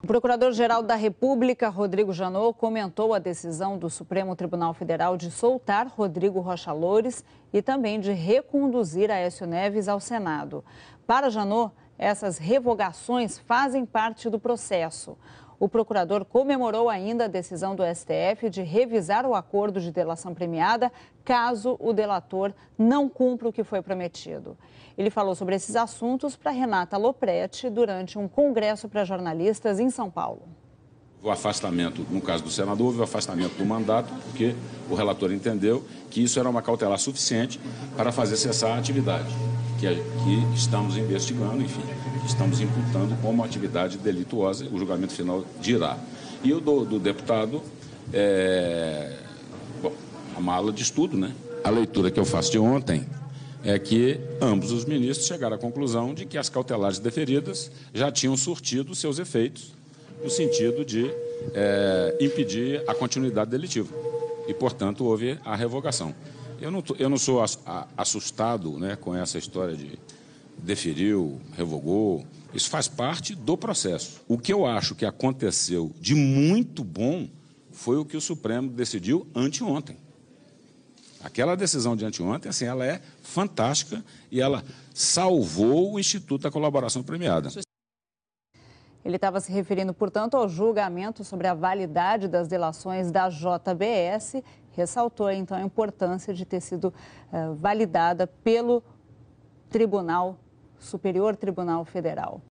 O Procurador-Geral da República, Rodrigo Janot, comentou a decisão do Supremo Tribunal Federal de soltar Rodrigo Rocha Loures e também de reconduzir Aécio Neves ao Senado. Para Janot, essas revogações fazem parte do processo. O procurador comemorou ainda a decisão do STF de revisar o acordo de delação premiada caso o delator não cumpra o que foi prometido. Ele falou sobre esses assuntos para Renata Lopretti durante um congresso para jornalistas em São Paulo. O afastamento, no caso do senador, houve o afastamento do mandato, porque o relator entendeu que isso era uma cautelar suficiente para fazer cessar a atividade, que estamos investigando, enfim, que estamos imputando como atividade delituosa, o julgamento final dirá. E o do deputado, a mala de estudo, né? A leitura que eu faço de ontem é que ambos os ministros chegaram à conclusão de que as cautelares deferidas já tinham surtido seus efeitos, no sentido de impedir a continuidade delitiva. E, portanto, houve a revogação. Eu não sou assustado, né, com essa história de deferiu, revogou. Isso faz parte do processo. O que eu acho que aconteceu de muito bom foi o que o Supremo decidiu anteontem. Aquela decisão de anteontem, assim, ela é fantástica e ela salvou o Instituto da Colaboração Premiada. Ele estava se referindo, portanto, ao julgamento sobre a validade das delações da JBS, ressaltou, então, a importância de ter sido validada pelo Superior Tribunal Federal.